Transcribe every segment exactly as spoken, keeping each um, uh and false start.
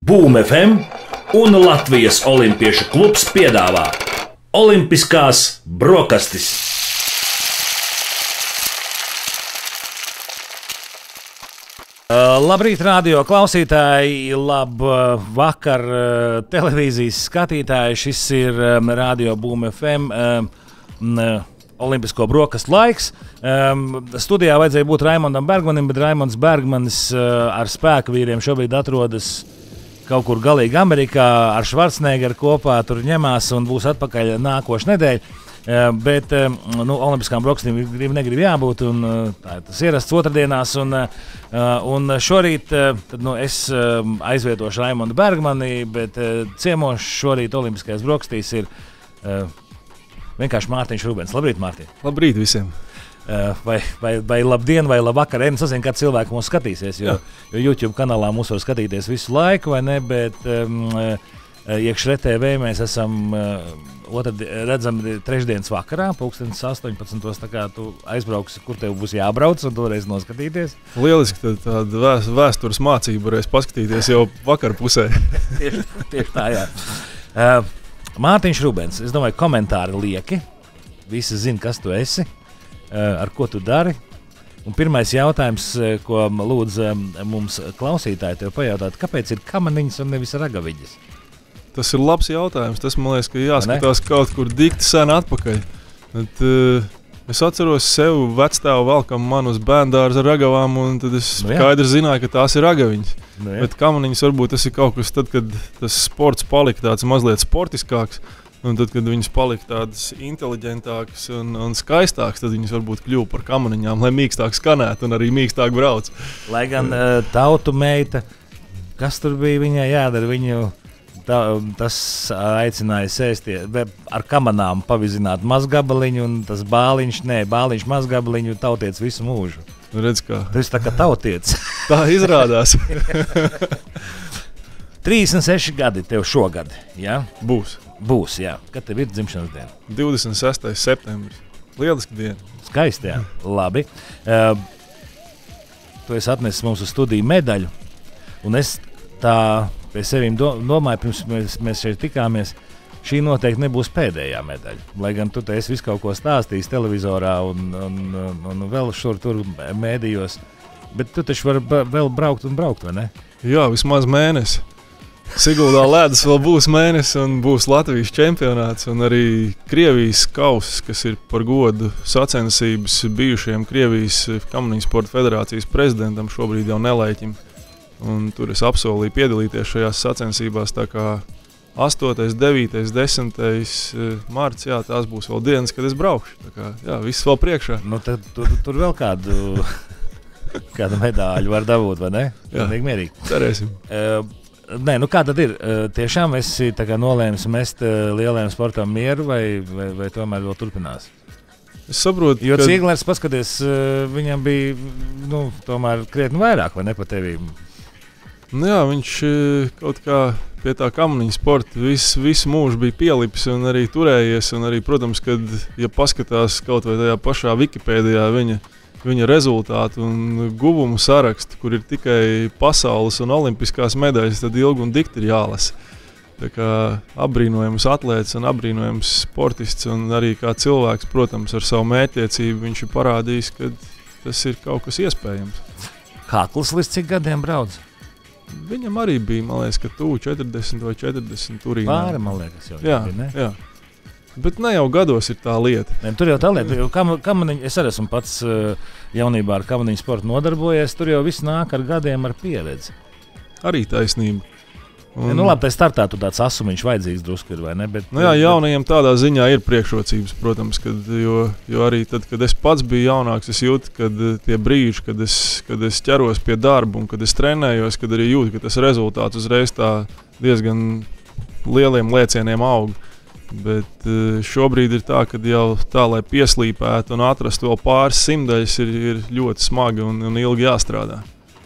Boom F M un Latvijas Olimpiešu klubs piedāvā Olimpiskās brokastis. Uh, labrīt, radio klausītāji, labvakar, uh, televīzijas skatītāji. Šis ir um, radio Boom F M um, uh, Olimpisko brokastu laiks. Um, studijā vajadzēja būt Raimondam Bergmanim, bet Raimonds Bergmanis uh, ar spēku vīriem šobrīd atrodas kaut kur galīgi Amerikā ar Schwarzeneggeru kopā. Tur ņemās un būs atpakaļ nākošu nedēļu. Uh, bet uh, nu, Olimpiskām brokastīm grib, negrib jābūt. Un, uh, tā ir tas ierasts otrdienās. Un, uh, un šorīt uh, tad, nu, es uh, aizvietošu Raimondu Bergmani, bet uh, ciemos šorīt Olimpiskajās brokastīs ir uh, vienkārši Mārtiņš Rubens. Labrīt, Mārtiņ! Labrīt visiem! Uh, vai, vai, vai labdien, vai labvakar. Es nezinu, kā cilvēki mūs skatīsies, jo, jo YouTube kanālā mūs var skatīties visu laiku, vai ne? Bet um, iekšā T V mēs esam uh, otrdien, redzam trešdienas vakarā, pulkstenis astoņpadsmitos. Tā kā tu aizbrauksi, kur tev būs jābrauc un toreiz noskatīties. Lieliski, tad tāda vēst, vēstures mācība varēs paskatīties jau vakar pusē. tieši, tieši tā, jā. Uh, Mārtiņš Rubens, es domāju, komentāri lieki. Visi zina, kas tu esi. Ar ko tu dari? Un pirmais jautājums, ko lūdzu mums klausītāji tev pajautāt, kāpēc ir kamaniņas un nevis ragaviņas? Tas ir labs jautājums. Tas man liekas, ka jāskatās kaut kur dikti sen atpakaļ. Bet, uh, es atceros sev vecstāvu velkam man uz bērndārza ar ragavām, un tad es nu, skaidri zināju, ka tās ir ragaviņas. Nu, bet kamaniņas varbūt tas ir kaut kas tad, kad tas sports palika tāds mazliet sportiskāks. Un tad, kad viņas palika tādas inteliģentākas un, un skaistākas, tad viņas varbūt kļuva par kamaniņām, lai mīkstāk skanētu un arī mīkstāk brauc. Lai gan uh, tautu meita, kas tur bija viņai jādara, viņu tā, tas aicināja sēsties ar kamanām, pavizināt mazgabaliņu, un tas bāliņš, nē, bāliņš mazgabaliņu tautiec visu mūžu. Redz kā. Tu esi tā kā tautiec. Tā izrādās. trīsdesmit seši gadi tev šogad, jā? Būs. Būs, jā. Kad tev ir dzimšanas diena? divdesmit sestais septembris. Lieliski diena. Skaisti, jā. Labi. Uh, tu esi atnesis mums uz studiju medaļu. Un es tā pie sevīm do, domāju, pirms mēs, mēs šeit tikāmies, šī noteikti nebūs pēdējā medaļa. Lai gan tu te esi visu kaut ko stāstījis televizorā un, un, un, un vēl šur tur mēdījos. Bet tu taču vari vēl braukt un braukt, vai ne? Jā, vismaz mēnesi. Siguldā ledus vēl būs mēnesis un būs Latvijas čempionāts un arī Krievijas kauss, kas ir par godu sacensības bijušajam Krievijas kamaniņu sporta federācijas prezidentam, šobrīd jau Nelaiķim. Un tur es apsolīju piedalīties šajās sacensībās, tā kā astotais, devītais, desmitais marts, jā, tās būs vēl dienas, kad es braukšu. Tā kā, jā, viss vēl priekšā. Nu, tad tur, tur vēl kādu, kādu medāļu var dabūt, vai ne? Jā, mierīgi. Cerēsim. Uh, Nē, nu kā tad ir? Tiešām esi nolēmis mest lielajam sportam mieru, vai, vai, vai tomēr vēl turpinās? Es saprotu, jo ka... Cieglers, paskaties, viņam bija nu, tomēr krietni vairāk, vai ne pa tevi? Nu jā, viņš kaut kā pie tā kamaniņu sporta visu, visu mūžu bija pielipis un arī turējies. Un arī, protams, kad, ja paskatās kaut vai tajā pašā Wikipēdijā viņa viņa rezultātu un guvumu sarakstu, kur ir tikai pasaules un olimpiskās medaļas, tad ilgi un dikti ir jālasa. Tā kā apbrīnojams atlēts un apbrīnojams sportists un arī kā cilvēks, protams, ar savu mērķtiecību viņš ir parādījis, ka tas ir kaut kas iespējams. Kakls līdz cik gadiem brauc? Viņam arī bija, man liekas, ka tuvu četrdesmit vai četrdesmit turīnā. Pāri, man liekas, jau jā, bija, ne? Jā. Bet ne jau gados ir tā lieta. Ne, tur jau tā lieta. Kam, kamaniņ, es arī esmu pats jaunībā ar kamaniņu sportu nodarbojies. Tur jau viss nāk ar gadiem ar pieredzi. Arī taisnība. Un... Ja, nu labi, tā startā tu tāds asumiņš vajadzīgs drusku ir, vai ne? Bet, nu jā, jaunajiem tādā ziņā ir priekšrocības, protams, kad, jo, jo arī tad, kad es pats biju jaunāks, es jūtu, kad tie brīži, kad es, kad es ķeros pie darba un kad es trenējos, kad arī jūtu, ka tas rezultāts uzreiz tā diezgan lieliem lēcieniem aug. Bet šobrīd ir tā, ka jau tā, lai pieslīpētu un atrastu vēl pāris simtaļas, ir, ir ļoti smagi un, un ilgi jāstrādā.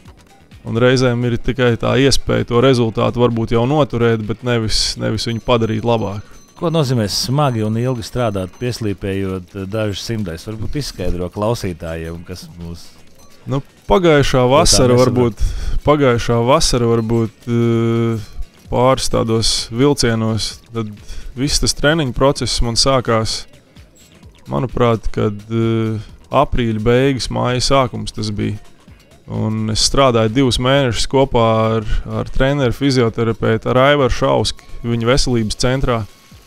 Un reizēm ir tikai tā iespēja to rezultātu varbūt jau noturēt, bet nevis, nevis viņu padarīt labāk. Ko nozīmē smagi un ilgi strādāt, pieslīpējot dažus simtaļas? Varbūt izskaidro klausītājiem, kas mūs... Nu, pagājušā vasara, varbūt pagājušā vasara varbūt pāris tādos vilcienos, tad viss tas treniņu process man sākās, manuprāt, kad aprīļa beigas, māja sākums tas bija. Un es strādāju divus mēnešus kopā ar, ar treneru fizioterapeitu, ar Aivaru Šauski, viņa veselības centrā,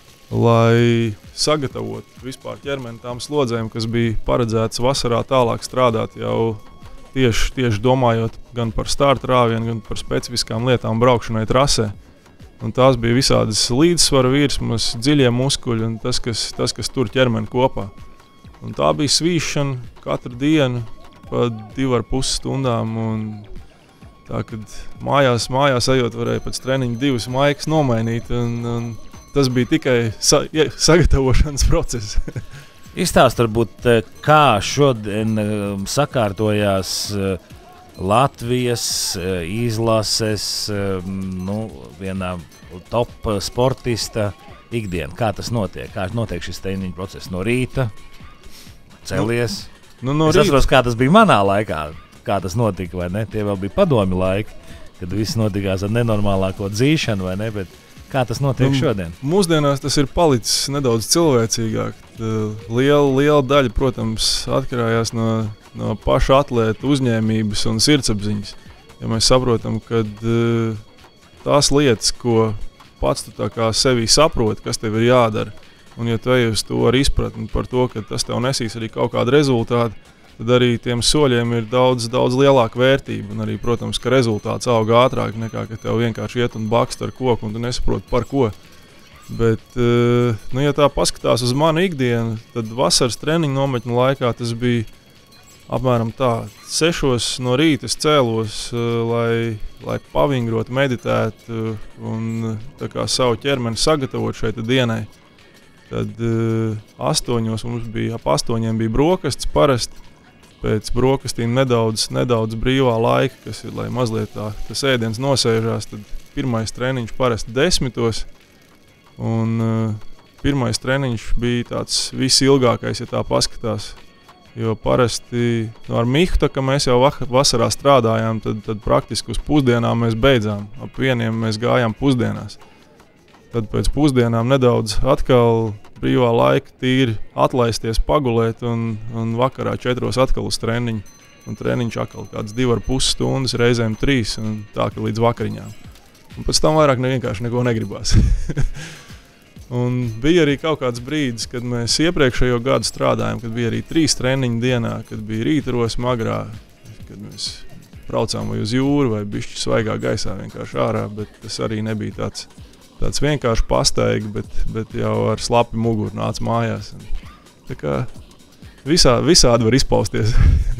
lai sagatavotu vispār ķermeni tām slodzēm, kas bija paredzētas vasarā tālāk strādāt jau tieši, tieši domājot gan par starta rāvienu, gan par specifiskām lietām braukšanai trasē. Un tās bija visādas līdzsvara virsmas, dziļie muskuļi un tas, kas, tas, kas tur ķermeni kopā. Un tā bija svīšana katru dienu pa divu ar pus stundām. Un tā, kad mājās, mājās ejot, varēja pēc treniņa divas maikas nomainīt. Un, un tas bija tikai sa ja, sagatavošanas process. Izstāst varbūt, kā šodien sakārtojās Latvijas izlases, nu, vienā top sportista ikdiena. Kā tas notiek? Kā notiek šis treniņu process no rīta? Celies? Nu, no es rīta. Atceros, kā tas bija manā laikā, kā tas notika, vai ne? Tie vēl bija padomi laiki, kad viss notikās ar nenormālāko dzīšanu, vai ne? Bet kā tas notiek nu, šodien? Mūsdienās tas ir palicis nedaudz cilvēcīgāk. Liela, liela daļa, protams, atkarājās no, no paša atlēta uzņēmības un sirdsapziņas. Ja mēs saprotam, ka tās lietas, ko pats tu tā kā sevī saproti, kas tev ir jādara, un ja tu ej uz to ar izpratni par to, ka tas tev nesīs arī kaut kādu rezultātu, tad arī tiem soļiem ir daudz, daudz lielāka vērtība. Un arī, protams, ka rezultāts aug ātrāk nekā, ka tev vienkārši iet un bakst ar koku un tu nesaproti par ko. Bet, nu, ja tā paskatās uz manu ikdienu, tad vasaras treniņu nometņu laikā tas bija apmēram tā. Sešos no rīta es cēlos, lai, lai pavingrotu, meditētu un tā kā savu ķermeni sagatavot šai dienai. Tad astoņos mums bija, ap astoņiem bija brokastis parasti. Pēc brokastīm nedaudz, nedaudz brīvā laika, kas ir, lai mazliet tā, tas ēdiens nosēžās, tad pirmais treniņš parasti desmitos. Un uh, pirmais treniņš bija tāds visilgākais, ja tā paskatās. Jo parasti no ar Mihu, tā kā mēs jau vasarā strādājām, tad, tad praktiski uz pusdienām mēs beidzām. Ap vieniem mēs gājām pusdienās. Tad pēc pusdienām nedaudz atkal brīvā laika tīri atlaisties, pagulēt un, un vakarā četros atkal uz treniņu. Un treniņš atkal kāds divi ar pus stundas, reizēm trīs un tā, ka līdz vakariņām. Un pēc tam vairāk ne, vienkārši neko negribās. Un bija arī kaut kāds brīdis, kad mēs iepriekšējo gadu strādājām, kad bija arī trīs treniņu dienā, kad bija rīta rosma agrā, kad mēs braucām vai uz jūru vai bišķi svaigā gaisā vienkārši ārā, bet tas arī nebija tāds, tāds vienkārši pastaigi, bet, bet jau ar slapi muguru nāca mājās. Tā kā visā, visādi var izpausties.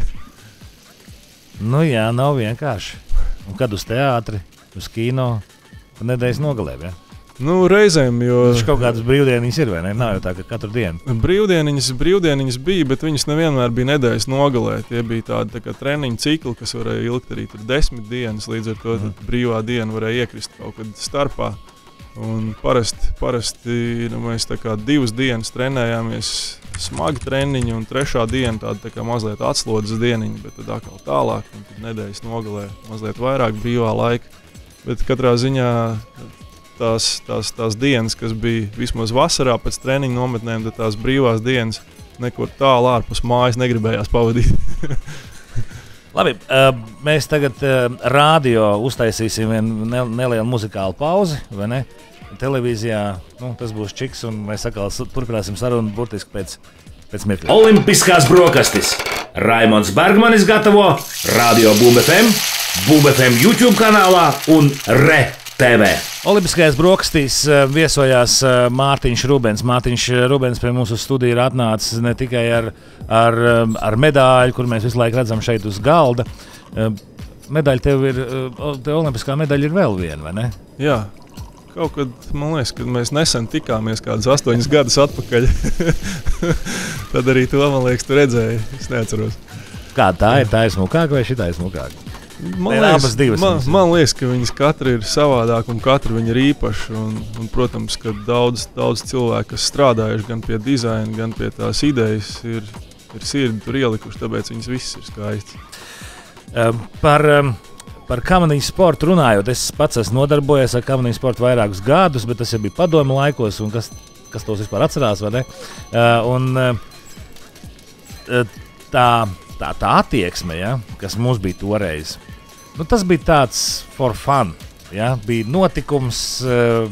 Nu jā, nav vienkārši. Un kad uz teātri, uz kino, nedēļas nogalē, ja? Nu, reizēm, jo... Viņš kaut kādas brīvdieniņas ir, vai ne? Nav jau tā, ka katru dienu. Brīvdieniņas, brīvdieniņas bija, bet viņas nevienmēr bija nedēļas nogalē. Tie bija tādi tā kā treniņu cikli, kas varēja ilgt arī tur desmit dienas, līdz ar to mm. brīvā diena varēja iekrist kaut kad starpā. Un parasti, parasti nu, mēs tā kā divas dienas trenējāmies smagi treniņi, un trešā diena tāda tā kā mazliet atslodzes dieniņa, bet tad atkal tālāk, un tad nedēļas nogalē mazliet vairāk brīvā laika. Bet katrā ziņā tās, tās, tās dienas, kas bija vismaz vasarā pēc treniņu nometnēm, tad tās brīvās dienas nekur tālu ārpus mājas negribējās pavadīt. Labi, mēs tagad rādio uztaisīsim vienu nelielu muzikālu pauzi, vai ne? Televīzijā, nu, tas būs čiks, un mēs atkal turpināsim sarunu burtiski pēc, pēc mirkļa. Olimpiskās brokastis. Raimonds Bergmanis gatavo Radio Boom F M, Boom F M YouTube kanālā un Re T V. Olimpiskajās brokastīs viesojās Mārtiņš Rubens. Mārtiņš Rubens pie mums uz studiju ir atnācis ne tikai ar, ar, ar medāļu, kur mēs visu laiku redzam šeit uz galda. Medaļa tev ir, tev olimpiskā medaļa ir vēl viena, vai ne? Jā. Kaut kad, man liekas, kad mēs nesen tikāmies kādus astoņus gadus atpakaļ, tad arī to, man liekas, tu redzēji. Es neatceros. Kā tā ir? Tā ir smukāka vai šitā ir smukāka? Man liekas, man, man liekas, ka viņas katra ir savādāka un katra viņa ir īpaša. Un, un, protams, ka daudz, daudz cilvēku, kas strādājuši gan pie dizaina, gan pie tās idejas, ir, ir sirdi tur ielikuši, tāpēc viņas visas ir skaistas. Um, par... Um, par kamaniņu sportu runājot, es pats esmu nodarbojies ar kamaniņu sportu vairākus gadus, bet tas jau bija padomu laikos, un kas, kas tos vispār atcerās, vai ne? Uh, un uh, tā, tā, tā attieksme, ja, kas mums bija toreiz, nu, tas bija tāds for fun. Ja, bija notikums, uh,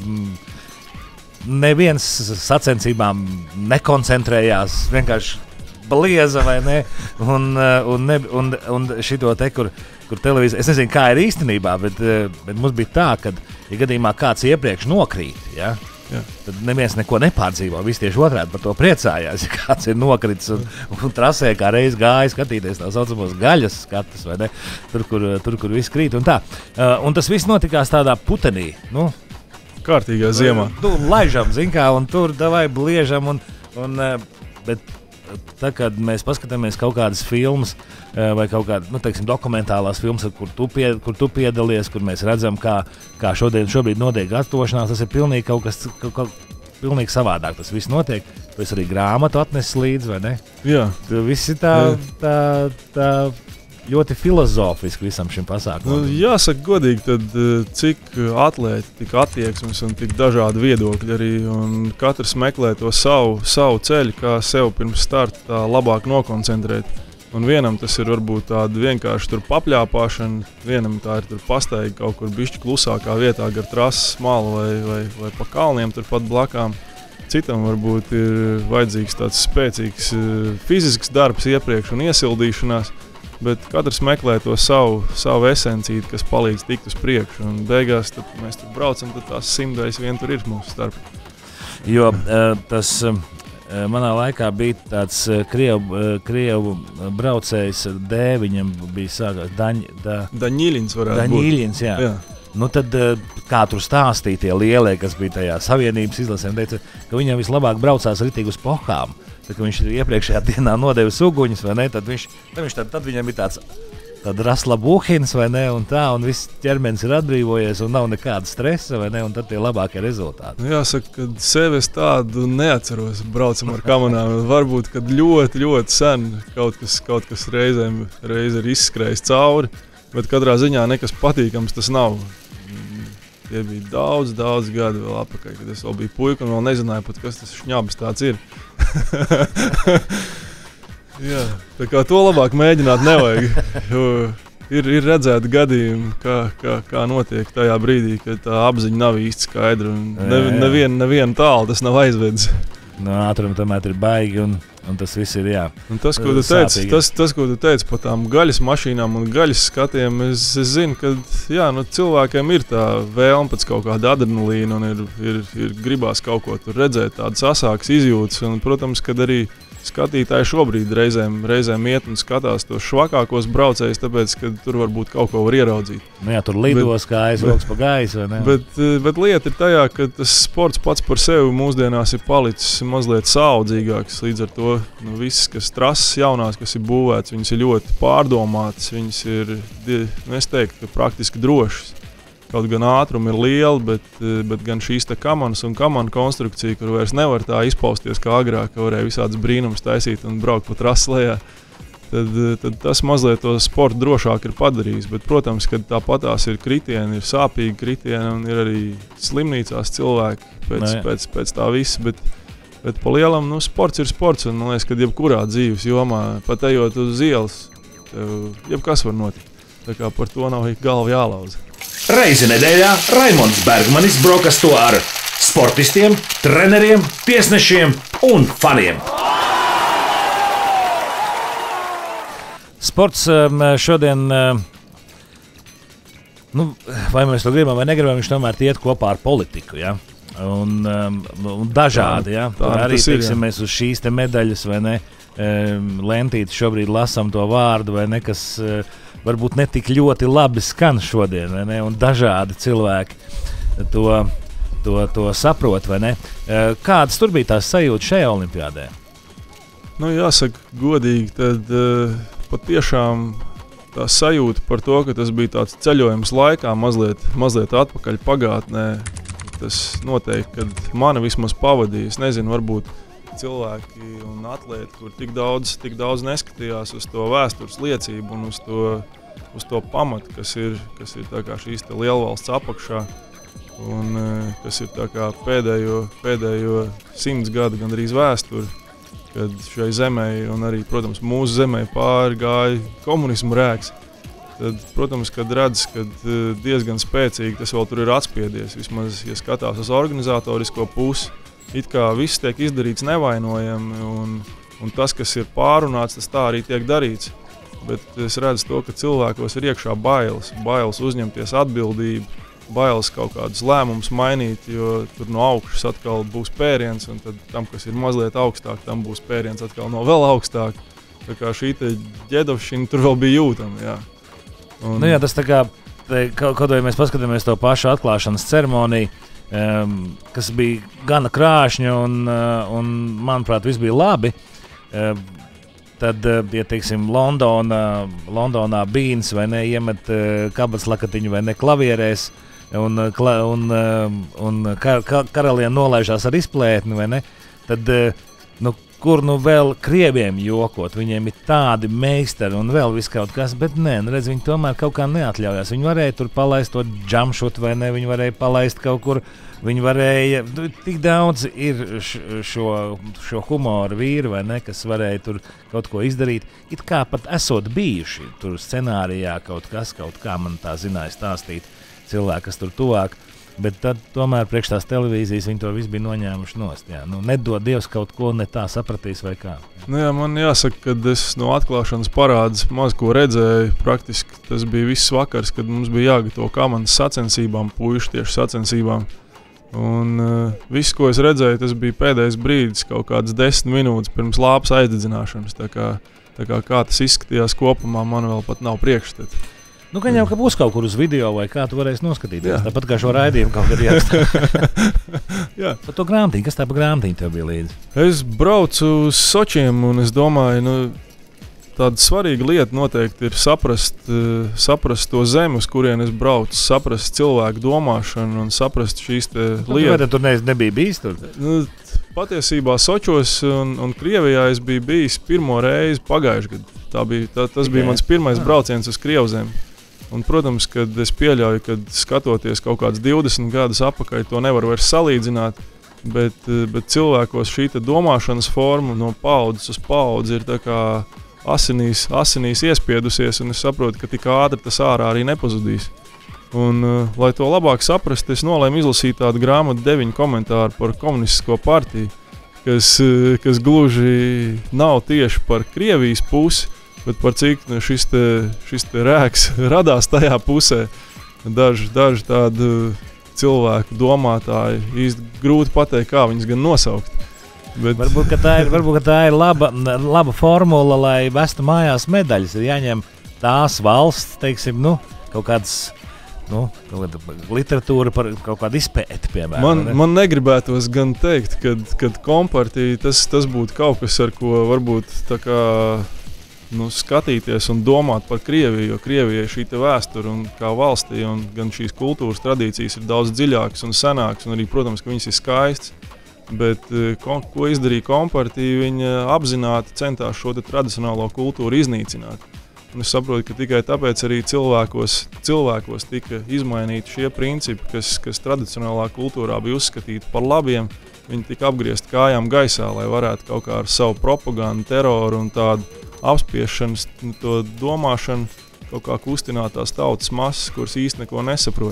neviens sacensībām nekoncentrējās, vienkārši blieza vai ne, un, un, ne, un, un šito te, kur, kur televīzija, es nezinu, kā ir īstenībā, bet, bet mums bija tā, ka, ja gadījumā kāds iepriekš nokrīt, ja, jā. Tad neviens neko nepārdzīvo, visi tieši otrādi par to priecājās, ja kāds ir nokritis un, un trasē kā reiz gāja skatīties tā saucamos gaļas skatus, vai ne, tur, kur, tur, kur viss krīt un tā. Un tas viss notikās tādā putenī, nu, kārtīgā ziemā. Nu, laižam, zin kā, un tur davai bliežam, un, un, bet tā, kad mēs paskatāmies kaut kādas filmas vai kaut kādas, nu, teiksim, dokumentālās filmas, kur tu, pie, kur tu piedalies, kur mēs redzam, kā, kā šodien, šobrīd notiek gatavošanās, tas ir pilnīgi kaut kas kaut, kaut, pilnīgi savādāk. Tas viss notiek. Tu esi arī grāmatu atnesis līdzi, vai ne? Jā. Tu viss ir tā, tā, tā ļoti filozofiski visam šim pasākumam. Nu, jāsaka godīgi, tad cik atlēti, tik attieksmes un tik dažādi viedokļi arī, un katrs meklē to savu, savu ceļu, kā sev pirms starta tā labāk nokoncentrēt. Un vienam tas ir varbūt tāda vienkārši tur papļāpāšana, vienam tā ir tur pastaigi kaut kur bišķi klusākā vietā gar trases malu vai, vai, vai pa kalniem turpat blakām. Citam varbūt ir vajadzīgs tāds spēcīgs fizisks darbs iepriekš un iesildīšanās, bet katrs meklē to savu, savu esencīti, kas palīdz tikt uz priekšu. Un beigās, tad mēs tur braucam, tad tās simtais vien tur ir mūsu starp. Jo tas manā laikā bija tāds krievu, krievu braucējs D, viņam bija sākās Daņ, da, Daņīļins varētu Daņīļins, būt. jā. jā. Nu tad, kā tur stāstīja tie lielie, kas bija tajā savienības izlasēm, teica, ka viņam vislabāk braucās ritīgi uz pohām. Tad, kad viņš iepriekšējā dienā nodevis uguņus, vai ne, tad, viņš, tad, viņš, tad, tad viņam ir tāds Tad rasla buhins, vai ne, un tā, un viss ķermenis ir atbrīvojies, un nav nekāda stresa, vai ne, un tad tie labākie rezultāti. Jāsaka, ka sevi es tādu neatceros, braucam ar kamanām. Varbūt, kad ļoti, ļoti sen kaut kas, kaut kas reizēm reiz ir izskrējis cauri, bet katrā ziņā nekas patīkams tas nav. Tie bija daudz, daudz gadi vēl atpakaļ, kad es vēl biju puika un vēl nezināju pat, kas tas šņabs tāds ir. Jā, tā kā to labāk mēģināt nevajag, jo ir, ir redzēti gadījumi, kā, kā, kā notiek tajā brīdī, kad tā apziņa nav īsti skaidra un ne, nevien, nevien tālu tas nav aizvedis. No ātruma tomēr ir baigi un, un tas viss ir jā. Un tas, ko tu teici, tas, tas, ko tu teici par tām gaļas mašīnām un gaļas skatiem, es, es zinu, ka jā, nu, cilvēkiem ir tā vēlme pēc kaut kāda adrenalīna un ir, ir, ir gribās kaut ko tur redzēt, tādas asākas izjūtas un, protams, kad arī skatītāji šobrīd reizēm, reizēm iet un skatās tos švakākos braucējus, tāpēc, ka tur varbūt kaut ko var ieraudzīt. Nu jā, tur lidos, kā aizvilks pa gaisu, vai ne? Bet, bet lieta ir tajā, ka tas sports pats par sevi mūsdienās ir palicis mazliet saudzīgāks. Līdz ar to nu, viss, kas trases jaunās, kas ir būvēts, viņas ir ļoti pārdomātas, viņas ir, nu, es teiktu, ka praktiski drošas. Kaut gan ātrumi ir lieli, bet, bet gan šīs te kamanas un kamanu konstrukcija, kur vairs nevar tā izpausties kā agrāk, ka varēja visādas brīnumus taisīt un braukt pa trases lejā, tad, tad tas mazliet to sportu drošāk ir padarījis. Bet, protams, kad tāpatās ir kritieni, ir sāpīgi kritieni un ir arī slimnīcās cilvēki pēc, no, pēc, pēc tā visa. Bet, bet pa lielam, nu, sports ir sports un, man liekas, kad jebkurā dzīves jomā, pat ejot uz ielas, tev jebkas var notikt. Tā kā par to nav galva jālauza. Reizi nedēļā Raimonds Bergmanis brokasto ar sportistiem, treneriem, tiesnešiem un faniem. Sports šodien, nu, vai mēs to gribam vai negribam, viņš tomēr iet kopā ar politiku, ja? un, un dažādi. Ja? Tā, tā arī teiksim, ir, mēs uz šīs te medaļas vai ne, lentīti šobrīd lasam to vārdu, vai ne, kas varbūt ne tik ļoti labi skan šodien, vai ne, un dažādi cilvēki to, to, to saprot, vai ne. Kādas tur bija tās sajūtas šajā olimpiādē? Nu, jāsaka godīgi, tad uh, patiešām tā sajūta par to, ka tas bija tāds ceļojums laikā, mazliet, mazliet atpakaļ pagātnē, tas noteikti, kad mani vismaz pavadīja, es nezinu, varbūt cilvēki un atlēti, kur tik daudz, tik daudz neskatījās uz to vēstures liecību un uz to, uz to pamatu, kas ir, kas ir tā kā šīs te lielvalsts apakšā un kas ir tā kā pēdējo, pēdējo simts gadu gandrīz vēsturi, kad šai zemē un arī, protams, mūsu zemē pāri gāja komunismu rēks. Tad, protams, kad redz, kad diezgan spēcīgi tas vēl tur ir atspiedies, vismaz, ja skatās uz organizatorisko pusi, it kā viss tiek izdarīts nevainojami un, un tas, kas ir pārunāts, tas tā arī tiek darīts. Bet es redzu to, ka cilvēkos ir iekšā bailes, bailes uzņemties atbildību, bailes kaut kādus lēmumus mainīt, jo tur no augšas atkal būs pēriens, un tad tam, kas ir mazliet augstāk, tam būs pēriens atkal no vēl augstāk. Tā kā šī te ģedovšana tur vēl bija jūtama, jā. Un... Nu jā, tas tā kā, kaut vai mēs paskatāmies to pašu atklāšanas ceremoniju, um, kas bija gana krāšņa un, uh, un manuprāt, viss bija labi. Uh, tad, uh, ja teiksim, Londonā, Londonā Bīns vai ne, iemet uh, kabatslakatiņu vai ne klavierēs, un, kla, un, uh, un kar, kar, karaliene nolaižās ar izplētni, vai ne, tad, uh, nu, kur nu vēl krieviem jokot, viņiem ir tādi meistari un vēl viss kaut kas, bet nē, nu redz, viņi tomēr kaut kā neatļaujās. Viņi varēja tur palaist to džamšotu vai ne, viņi varēja palaist kaut kur, viņi varēja, tik daudz ir šo, šo humoru vīru vai ne, kas varēja tur kaut ko izdarīt. It kā pat esot bijuši tur scenārijā kaut kas, kaut kā man tā zināja stāstīt cilvēki, kas tur tuvāk. Bet tad, tomēr, priekš tās televīzijas viņi to visu bija noņēmuši nost. Jā. Nu, nedod Dievs kaut ko ne tā sapratīs vai kā. Nu jā, man jāsaka, ka es no atklāšanas parādes maz ko redzēju. Praktiski tas bija viss vakars, kad mums bija jāgatavo komandas sacensībām, puišu tieši sacensībām. Un uh, viss, ko es redzēju, tas bija pēdējais brīdis, kaut kādas desmit minūtes pirms lāpas aizdedzināšanas. Tā kā, tā kā, kā tas izskatījās kopumā, man vēl pat nav priekšstati. Nu, ka jau ka būs kaut kur uz video, vai kā tu varēsi noskatīties. Jā. Tāpat kā šo raidījumu kaut kad jāstāv. Jā. Par to grāmatiņu, kas tā pa grāmatiņu tev bija līdzi? Es braucu uz Sočiem un es domāju, nu, tāda svarīga lieta noteikti ir saprast, uh, saprast to zemi, uz kurien es braucu, saprast cilvēku domāšanu un saprast šīs te nu, lietas. Vai tu ne, nebija bijis tur? Nu, patiesībā Sočos un, un Krievijā es biju bijis pirmo reizi pagājuši gadu. Tā bija, tā, tas bija mans pirmais brauciens uz Krievzemi. Un, protams, kad es pieļauju, ka skatoties kaut kāds divdesmit gadus apakaļ, to nevar vairs salīdzināt, bet, bet cilvēkos šī domāšanas forma no paudzes uz paudzi ir tā kā asinīs, asinīs iespiedusies, un es saprotu, ka tik ātri tas ārā arī nepazudīs. Un, lai to labāk saprast, es nolēmu izlasīt tādu grāmatu deviņu komentāru par komunistisko partiju, kas, kas gluži nav tieši par Krievijas pusi, bet par cik šis, te, šis te rēks radās tajā pusē. Daži, daži tādi cilvēku domātāji īsti grūti pateikt, kā viņus gan nosaukt. Bet... Varbūt, ka tā ir, varbūt, ka tā ir laba, laba formula, lai vestu mājās medaļas. Ir jāņem tās valsts, teiksim, nu, kaut kādas nu, literatūra par kaut kādu izpēti, piemēram. Man, ne? man negribētos gan teikt, kad, kad kompartija tas, tas būtu kaut kas, ar ko varbūt tā kā nu, skatīties un domāt par Krieviju, jo Krievijai šī te vēsture un kā valstī un gan šīs kultūras tradīcijas ir daudz dziļākas un senākas, un arī, protams, ka viņas ir skaistas, bet ko, ko izdarīja kompartija, viņa apzināti centās šo te tradicionālo kultūru iznīcināt. Un es saprotu, ka tikai tāpēc arī cilvēkos, cilvēkos tika izmainīti šie principi, kas, kas tradicionālā kultūrā bija uzskatīti par labiem, viņi tika apgriezt kājām gaisā, lai varētu kaut kā ar savu propagandu, teroru un tādu apspiešanas, to domāšanu kaut kā kustināt tās tautas masas, kuras īsti neko nesaprot.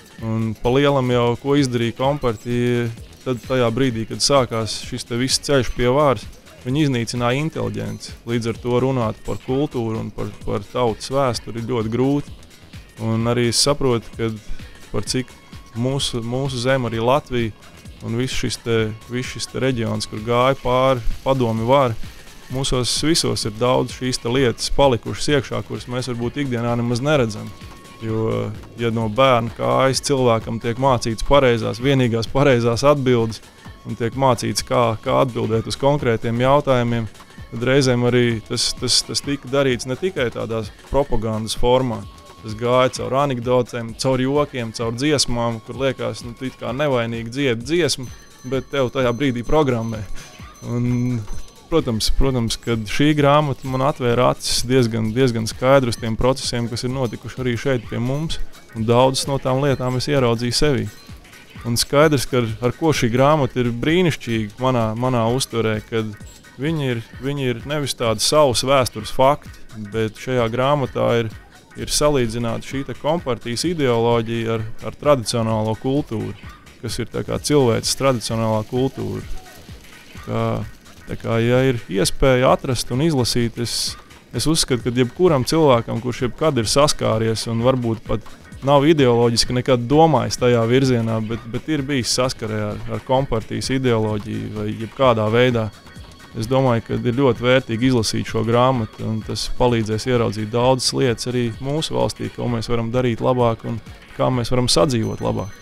Un pa lielam jau, ko izdarīja kompartija, tad tajā brīdī, kad sākās šis te viss ceļš pie vāras, viņi iznīcināja inteliģenci. Līdz ar to runāt par kultūru un par, par tautas vēsturi ir ļoti grūti. Un arī es saprotu, ka par cik mūsu, mūsu zem, arī Latvija un viss šis te, viss šis te reģions, kur gāja pāri padomi vāri, mūsos visos ir daudz šīs lietas palikušas iekšā, kuras mēs varbūt ikdienā nemaz neredzam. Jo, ja no bērna kājas cilvēkam tiek mācīts pareizās, vienīgās pareizās atbildes un tiek mācīts, kā, kā atbildēt uz konkrētiem jautājumiem, tad reizēm arī tas, tas, tas tika darīts ne tikai tādās propagandas formā. Tas gāja caur anekdotēm, caur jokiem, caur dziesmām, kur liekas, nu, tu it kā nevainīgi dziedi dziesmu, bet tev tajā brīdī programmē. Un, protams, protams, kad šī grāmata man atvēra acis diezgan, diezgan skaidri uz tiem procesiem, kas ir notikuši arī šeit pie mums, un daudzas no tām lietām es ieraudzīju sevī. Un skaidrs, ka ar, ar ko šī grāmata ir brīnišķīga manā, manā uztverē, kad viņi ir, viņi ir nevis tādi savas vēstures fakti, bet šajā grāmatā ir, ir salīdzināta šī kompartijas ideoloģija ar, ar tradicionālo kultūru, kas ir tā kā cilvēces tradicionālā kultūra. Kā, tā kā, ja ir iespēja atrast un izlasīt, es, es uzskatu, ka jebkuram cilvēkam, kurš jebkad ir saskāries un varbūt pat nav ideoloģiski nekad domājis tajā virzienā, bet, bet ir bijis saskarē ar, ar kompartijas ideoloģiju vai jebkādā veidā, es domāju, ka ir ļoti vērtīgi izlasīt šo grāmatu, un tas palīdzēs ieraudzīt daudzas lietas arī mūsu valstī, ko mēs varam darīt labāk un kā mēs varam sadzīvot labāk.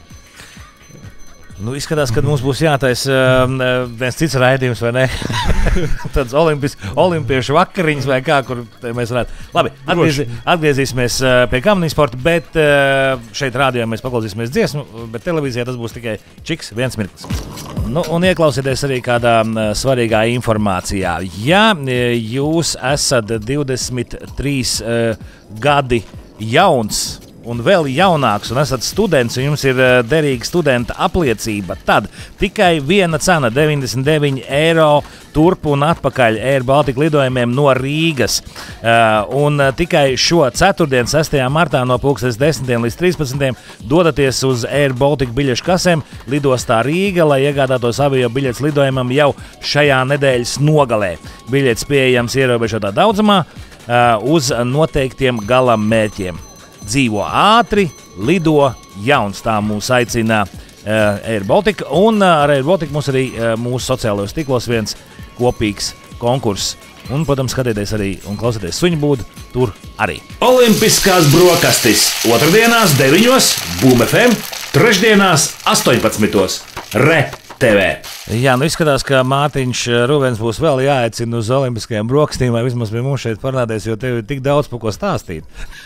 Nu, izskatās, ka mums būs jātaisa uh, viens cits raidījums, vai ne? Tāds olimpis, olimpiešu vakariņas vai kā, kur mēs varētu. Labi, atgriezi, atgriezīsimies uh, pie kamaniņu sporta, bet uh, šeit rādījā mēs paklausīsimies dziesmu, bet televīzijā tas būs tikai čiks viens mirklis. Nu, un ieklausieties arī kādā uh, svarīgā informācijā. Ja jūs esat divdesmit trīs uh, gadi jauns, un vēl jaunāks, un esat students, un jums ir uh, derīga studenta apliecība, tad tikai viena cena - deviņdesmit deviņi eiro turp un atpakaļ Air Baltica lidojumiem no Rīgas. Uh, un uh, tikai šo ceturtdienu, sestajā martā no pulkstens desmitiem līdz trīspadsmitiem dodaties uz Air Baltica biļešu kasēm lidostā Rīga, lai iegādātos avio biļetes lidojumam jau šajā nedēļas nogalē. Biļetes pieejams ierobežotā daudzumā uh, uz noteiktiem galam mērķiem. Dzīvo ātri, lido jauns, tā mūs aicina uh, Air Baltica, un uh, ar Air Baltica mums arī uh, mūsu sociālajos tīklos viens kopīgs konkurss. Un, protams, skatieties arī un klausieties suņu būdu tur arī. Olimpiskās brokastis otrdienās deviņos, Boom F M, trešdienās astoņpadsmitos, Re T V. Jā, nu izskatās, ka Mārtiņš Ruvens būs vēl jāaicina uz olimpiskajām brokastīm, vai vismaz pie mums šeit parādēs, jo tev ir tik daudz par ko stāstīt.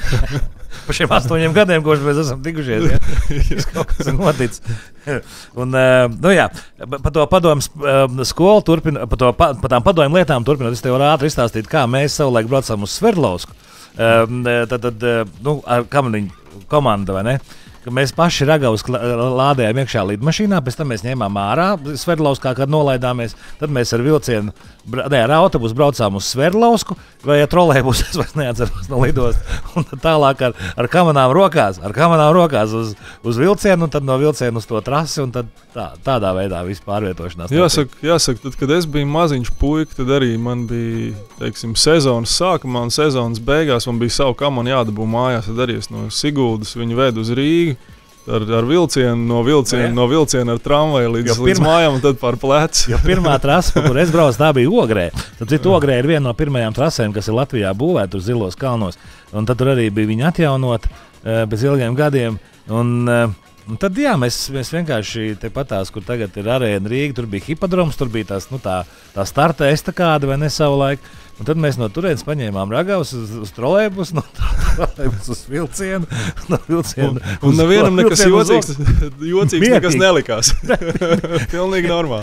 Par šiem astoņiem gadiem, kopš mēs esam tikušies, ja? Tas kaut kas ir noticis. Un, nu jā, par to padomus skolu turpina, par, to, par tām padomu lietām turpinot, es tev varu ātri izstāstīt, kā mēs savulaik braucām uz Sverdlovsku. Tad, tad, nu, ar kamaniņu komandu, vai ne? Ka mēs paši Ragavas lādējām iekšā lidmašīnā, pēc tam mēs ņēmām ārā Sverdlovskā, kad nolaidāmies. Tad mēs ar vilcienu, ne, ar autobusu braucām uz Sverdlovsku, vai ar trolejbusu, es vairs neatceros no lidostas. Un tad tālāk ar, ar kamanām rokās, ar kamanām rokās uz, uz vilcienu, un tad no vilcienu uz to trasi, un tad tā, tādā veidā visu pārvietošanās. Jāsaka, jāsaka, tad, kad es biju maziņš puika, tad arī man bija, teiksim, sezonas sākumā un sezonas beigās man bija savu kamanu jādabū mājās, tad arī es no Siguldas viņu vedu uz Rīgu. Ar, ar vilcienu, no vilciena, no vilciena ar tramvaju līdz, pirmā, līdz mājām un tad pār plecu. Jo pirmā trasa, pa kur es braucu, tā bija Ogrē. Tad citu Ogrē ir viena no pirmajām trasēm, kas ir Latvijā būvēta uz Zilos kalnos. Un tad tur arī bija viņa atjaunot uh, pēc ilgiem gadiem. Un, uh, un tad jā, mēs, mēs vienkārši tepatās, kur tagad ir arēna Rīga, tur bija hipodroms, tur bija tās, nu, tā, tā starta estakāda vai ne savulaik. Un tad mēs no turienes paņēmām Ragavas uz, uz trolejbusu, no trolejbusu uz vilcienu, no vilcienu. Un, un nevienam nekas jocīgs, jocīgs nekas nelikās. Pilnīgi normāli.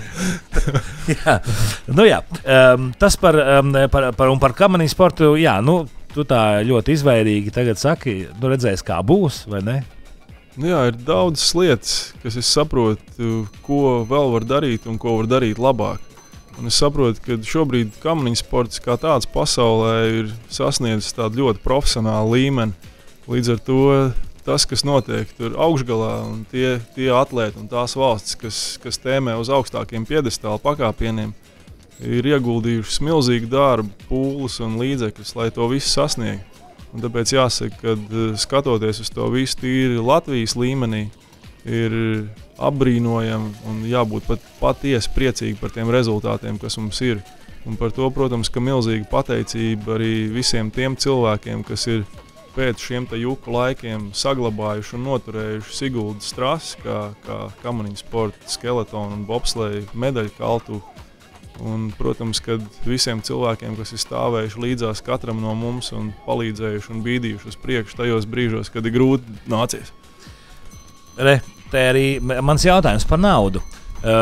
Jā, nu jā, um, tas par, um, par, par, un par kamaniņu sportu, jā, nu, tu tā ļoti izvairīgi tagad saki, nu redzēs, kā būs, vai ne? Nu jā, ir daudzas lietas, kas es saprotu, ko vēl var darīt un ko var darīt labāk. Un es saprotu, ka šobrīd kamaniņu sports kā tāds pasaulē ir sasniedzis tādu ļoti profesionālu līmeni. Līdz ar to tas, kas notiek tur augšgalā, un tie, tie atlēti un tās valstis, kas, kas tēmē uz augstākiem piedestāla pakāpieniem, ir ieguldījušas milzīgu darbu, pūles un līdzekļus, lai to visu sasniegtu. Un tāpēc jāsaka, ka skatoties uz to visu tīri Latvijas līmenī, ir apbrīnojami un jābūt pat patiesi priecīgi par tiem rezultātiem, kas mums ir. Un par to, protams, ka milzīga pateicība arī visiem tiem cilvēkiem, kas ir pēc šiem te juku laikiem saglabājuši un noturējuši Siguldas trasi, kā, kā kamaniņu sporta, skeletonu un bobsleju medaļu kaltu. Un, protams, ka visiem cilvēkiem, kas ir stāvējuši līdzās katram no mums un palīdzējuši un bīdījuši uz priekšu tajos brīžos, kad ir grūti nācies. Re, te arī mans jautājums par naudu. Uh,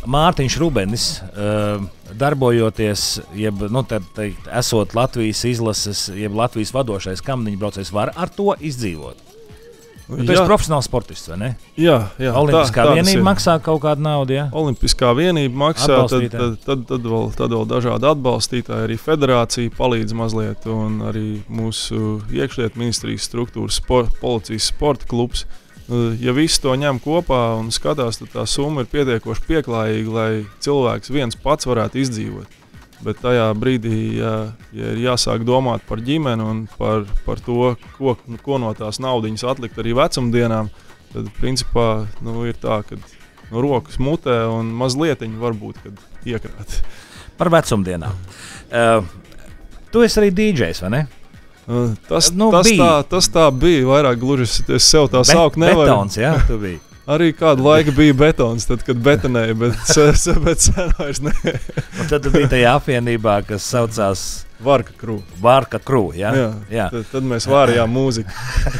Mārtiņš Rubenis, uh, darbojoties, jeb, nu, te, teikt, esot Latvijas izlases, jeb Latvijas vadošais kamniņbraucējs, var ar to izdzīvot? Tu esi profesionāls sportists, vai ne? Jā, jā. Olimpiskā tā, vienība maksā kaut kādu naudu, jā? Olimpiskā vienība maksā, tad, tad, tad, tad, vēl, tad vēl dažādi atbalstītāji, arī federācija palīdz mazliet, un arī mūsu iekšlietu ministrijas struktūras sport, policijas sporta klubs. Ja visi to ņem kopā un skatās, tad tā summa ir pietiekoši pieklājīga, lai cilvēks viens pats varētu izdzīvot. Bet tajā brīdī, ja, ja ir jāsāk domāt par ģimeni un par, par to, ko, ko no tās naudiņas atlikt arī vecumdienām, tad principā nu, ir tā, ka nu, rokas mutē un mazlietiņi varbūt iekrāt. Par vecumdienām. Uh, tu esi arī dīdžejs, vai ne? Uh, tas, nu, tas, tā, tas tā bija, vairāk gluži es sev tā Bet, saukt nevaru. Betons, jā, tu biji. Arī kādu laiku bija betons, tad, kad betonēja, bet, bet sen vairs ne. Un tad bija tajā apvienībā, kas saucās Varka Krū. Varka Krū, jā? Jā, jā. Tad, tad mēs vārījām mūziku.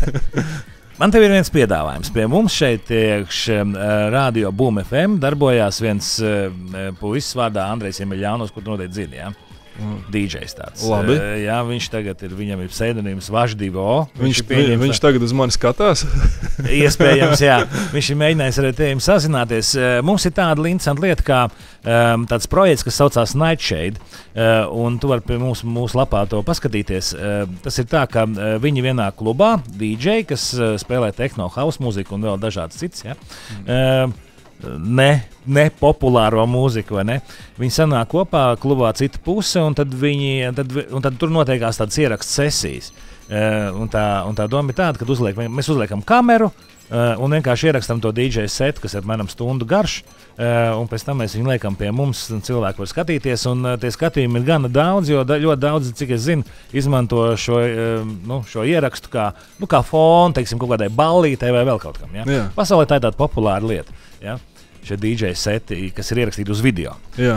Man tev ir viens piedāvājums. Pie mums šeit iekš Radio Boom F M darbojās viens puisis vārdā Andrejs Jemeļjānos, kur tu noteikti zini, jā? Mm. dīdžejs tāds. Labi. Uh, jā, viņš tagad ir, viņam ir pseidonīms Važdivo. Viņš, viņš, viņš tagad uz mani skatās? Iespējams, jā. Viņš ir mēģinājis ar tevi sazināties. Uh, mums ir tāda interesanta lieta, kā um, tāds projekts, kas saucās Nightshade, uh, un tu vari pie mūsu, mūsu lapā to paskatīties. Uh, tas ir tā, ka uh, viņi vienā klubā, dīdžeji, kas uh, spēlē tehno, house mūziku un vēl dažādas cits, jā. Mm. Uh, Ne, ne populāro mūziku, vai ne? Viņi sanāk kopā, klubā cita puse, un tad, viņi, tad, un tad tur notiekās tādas ierakstu sesijas. Uh, un, tā, un tā doma ir tāda, ka uzliek, mēs uzliekam kameru uh, un vienkārši ierakstam to dīdžeju setu, kas ir apmēram stundu garš, uh, un pēc tam mēs viņu liekam pie mums, un cilvēki var skatīties, un uh, tie skatījumi ir gana daudz, jo da, ļoti daudz, cik es zinu, izmanto šo, uh, nu, šo ierakstu kā, nu, kā fonu, teiksim, kaut kādai ballītei vai vēl kaut kam. Ja? Jā. Pasaulē tā ir tāda populāra lieta. Ja? Šie dīdžeju seti, kas ir ierakstīti uz video. Jā.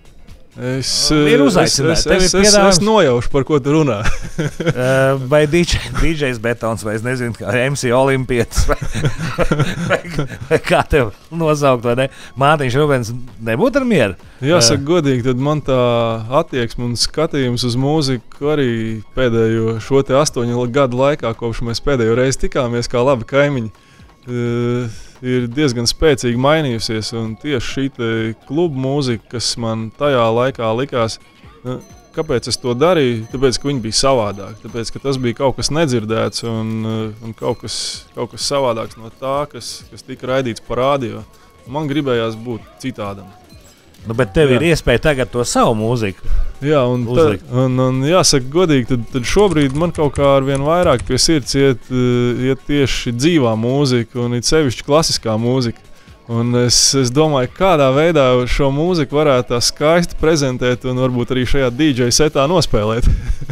Es, ir uzaicināts. Es, es, es, es nojaušu, par ko tu runā. Vai dīdžejs Betons, vai es nezinu, kā M C Olimpietis, vai, vai, vai kā tev nosaukt, vai ne? Mārtiņš Rubens nebūtu ar mieru? Jāsaka godīgi, tad man tā attieksme un skatījums uz mūziku arī pēdējo šo te astoņu gadu laikā, kopš mēs pēdējo reizi tikāmies kā labi kaimiņi, uh, ir diezgan spēcīgi mainījusies, un tieši šī kluba mūzika, kas man tajā laikā likās, nu, kāpēc es to darīju? Tāpēc, ka viņi bija savādāk, tāpēc, ka tas bija kaut kas nedzirdēts un, un kaut, kas, kaut kas savādāks no tā, kas, kas tika raidīts pa radio. Man gribējās būt citādam. Nu, bet tev Jā. ir iespēja tagad to savu mūziku. Jā, un, ta, un, un jāsaka godīgi, tad, tad šobrīd man kaut kā ar vien vairāk pie sirds iet, iet tieši dzīvā mūzika un it sevišķi klasiskā mūzika. Un es, es domāju, kādā veidā šo mūziku varētu tā skaisti prezentēt un varbūt arī šajā dīdžeja setā nospēlēt.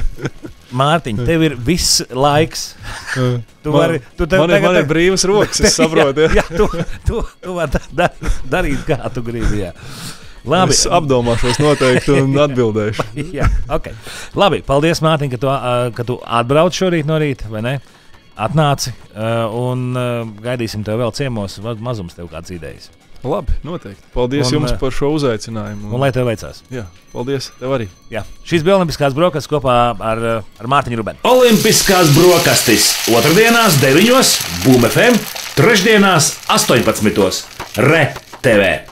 Mārtiņ, tev ir viss laiks. Tu man, vari, tu man, ir, man ir brīvas rokas, es saprotu. Jā, jā, tu, tu, tu vari da, darīt, kā tu gribi. Jā. Labi. Es apdomāšos noteikti un atbildēšu. Jā, okay. Labi, paldies, Mārtiņ, ka tu, ka tu atbrauc šorīt no rīta, vai ne? Atnāci un gaidīsim tev vēl ciemos, mazums tev kāds idejas. Labi, noteikti. Paldies un, jums par šo uzaicinājumu. Un, un lai tev veicās. Jā, paldies, tev arī. Jā. Šīs bija Olimpiskās brokastis kopā ar, ar Mārtiņu Rubenu. Olimpiskās brokastis otrdienās deviņos Boom F M, trešdienās astoņpadsmitos Re T V.